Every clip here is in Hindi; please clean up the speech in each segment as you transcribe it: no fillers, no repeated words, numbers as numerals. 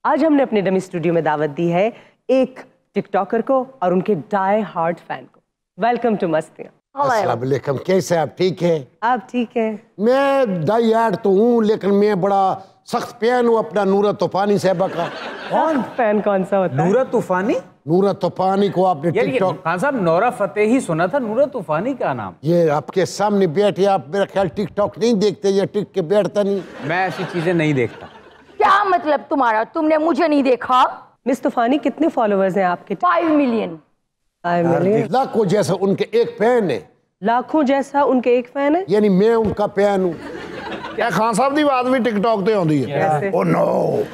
आज हमने अपने डमी स्टूडियो में दावत दी है एक टिकटॉकर को और उनके डाई हार्ड फैन को। Welcome to Mastiyaan. अस्सलाम वालेकुम, कैसे आप? ठीक है? आप ठीक है? मैं डाई हार्ड तो हूँ, लेकिन मैं बड़ा सख्त फैन हूँ अपना नूरत तूफानी साहबा का। कौन फैन कौन सा होता है? नूरत तूफानी? नूरत तूफानी को आपने टिकटॉक? खान साहब नौरा फतेही सुना था, नूरत तूफानी का नाम? ये आपके सामने बैठे, आप मेरा ख्याल टिकटॉक नहीं देखते या टिक के बैठता नहीं? मैं ऐसी चीजें नहीं देखता। क्या मतलब तुम्हारा? तुमने मुझे नहीं देखा? मिस तूफानी कितने फॉलोअर्स हैं आपके? 5 मिलियन। 5 मिलियन? लाखों जैसा उनके एक फैन है। लाखों जैसा उनके एक फैन है? यानी मैं उनका फैन हूँ। क्या खान साहब की बात भी टिकटॉक पे आती है? Oh no.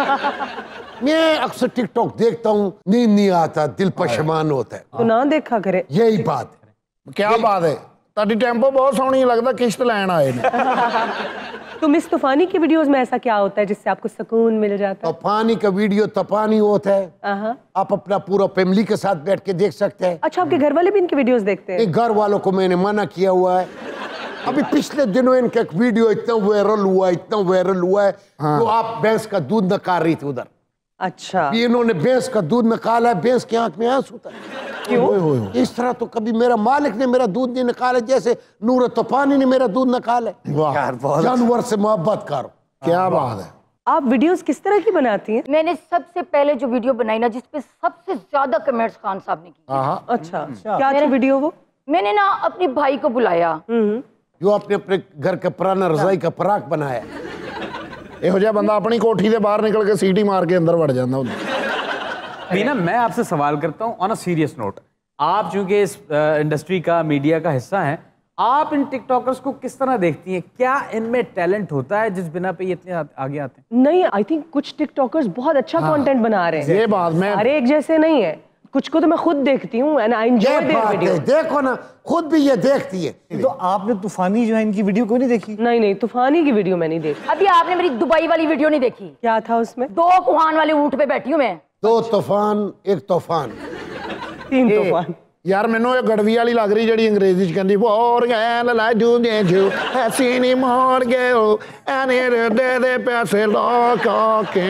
मैं अक्सर टिकटॉक देखता हूँ, नींद नहीं आता, दिल परेशान होता है। तो ना देखा करे। यही बात है। क्या बात है, ताड़ी टेम्पो बहुत सोहनी लगता, किश्त लैन आए ने। तो मिस तूफानी की वीडियोस में ऐसा क्या होता है जिससे आपको सुकून मिल जाता है? तूफानी का वीडियो तूफानी होता है। आप अपना पूरा फैमिली के साथ बैठ के देख सकते हैं। अच्छा, आपके घर वाले भी इनके वीडियोस देखते हैं? घर वालों को मैंने मना किया हुआ है। अभी पिछले दिनों इनका एक वीडियो इतना वायरल हुआ है तो आप भैंस का दूध निकाल रही थी उधर। अच्छा, इन्होंने भैंस का दूध निकाला है, भैंस की आंख में आंसू था। क्यों? इस तरह तो कभी मेरा मालिक ने मेरा दूध नहीं निकाला जैसे नूरत तूफानी ने मेरा दूध निकाला। जानवर से मोहब्बत करो। क्या बात है। आप वीडियोस किस तरह की बनाती हैं? मैंने सबसे पहले जो वीडियो बनाई ना, जिसपे सबसे ज्यादा कमेंट्स खान साहब ने की। अच्छा, क्या थी वीडियो वो? मैंने ना अपने भाई को बुलाया, जो आपने अपने घर का पुराना रजाई का पराक बनाया। ਇਹੋ ਜਿਹਾ ਬੰਦਾ अपनी कोठी से बाहर निकल के सीटी मार के अंदर वड़ जाता। मीना, मैं आपसे सवाल करता हूँ ऑन अ सीरियस नोट। आप चूंकि इस इंडस्ट्री का, मीडिया का हिस्सा हैं, आप इन टिकटॉकर्स को किस तरह देखती हैं? क्या इनमें टैलेंट होता है जिस बिना पे ये इतने आगे आते हैं? नहीं, आई थिंक कुछ टिकटॉकर्स बहुत अच्छा कंटेंट बना रहे हैं। ये बात मैं सारे एक जैसे नहीं है, कुछ को तो मैं खुद देखती हूँ and I enjoy their video. देखो ना, खुद भी ये देखती है। तो आपने तूफानी जो है इनकी वीडियो क्यों नहीं देखी? नहीं, तूफानी की वीडियो मैं नहीं देखी। अभी आपने मेरी दुबई वाली वीडियो नहीं देखी? क्या था उसमें? 2 कुहान वाले ऊंट पे बैठी हूँ मैं। 2 तूफान, 1 तूफान, 3 तूफान। यार मैनू ये गड़वी वाली लग रही जी अंग्रेजी च कहती मोर गए लाजू दे जो ऐसी नहीं मोर गए हो एने दे पैसे लोगों के।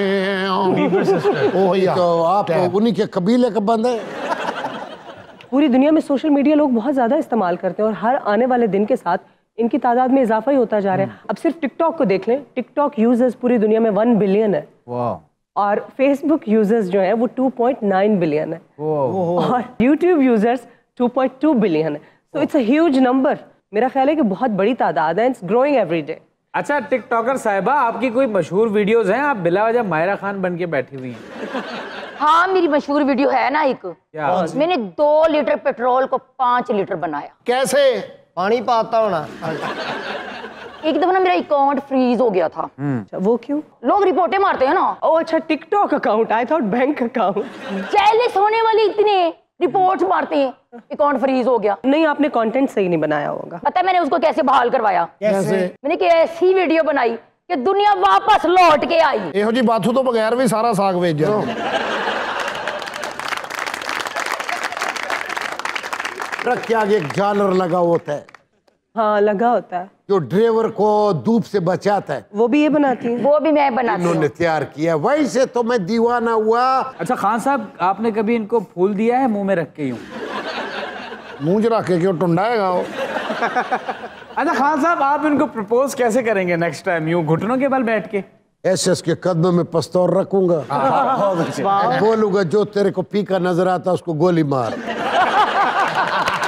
ओ यार, तो आप उन्हीं के कबीले का बंदा है। पूरी दुनिया में सोशल मीडिया लोग बहुत ज्यादा इस्तेमाल करते हैं और हर आने वाले दिन के साथ इनकी तादाद में इजाफा ही होता जा रहा है। अब सिर्फ टिकटॉक को देख लें, टिकटॉक यूजर्स पूरी दुनिया में 1 बिलियन है। और फेसबुक यूजर्स जो है वो 2.9 बिलियन है। और यूट्यूब यूजर्स 2.2 बिलियन है। So it's a huge number. मेरा ख्याल है कि बहुत बड़ी तादाद है, इट्स ग्रोइंग एवरी डे। अच्छा टिकटॉकर साहिबा, आपकी कोई मशहूर वीडियोस हैं? आप बिला वजह मायरा खान बन के बैठी हुई हैं। हाँ, मेरी मशहूर वीडियो है ना एक। मैंने 2 लीटर पेट्रोल को 5 लीटर बनाया। कैसे? पानी पाता होना। एक दफा ना मेरा अकाउंट फ्रीज हो गया था। वो क्यों? लोग रिपोर्टें मारते हैं ना। ओह अच्छा, TikTok account, I thought bank account. Jealous होने वाले इतने रिपोर्ट मारते हैं, अकाउंट फ्रीज हो गया। नहीं, आपने कंटेंट सही नहीं बनाया होगा। पता है मैंने उसको कैसे बहाल करवाया? कैसे? मैंने कि ऐसी वीडियो बनाई कि दुनिया वापस लौट के आई। ਇਹੋ जी बातों तो बगैर भी सारा साग बेच जाता। ट्रक के आगे एक झालर लगा होता है। हाँ, लगा होता है, जो ड्राइवर को धूप से बचाता है। वो भी ये बनाती है। वो भी मैं बनाती इन्होंने हूँ। तैयार किया, वहीं से तो मैं दीवाना हुआ। अच्छा खान साहब, आपने कभी इनको फूल दिया है मुंह में रख के? यूं मुंह च रख के क्यों टुंडा है वो? अच्छा खान साहब, आप इनको प्रपोज कैसे करेंगे नेक्स्ट टाइम? यूं घुटनों के बल बैठ के? एसएस के कदमों में पस्तौर रखूंगा, बोलूंगा जो तेरे को फीका नजर आता उसको गोली मार।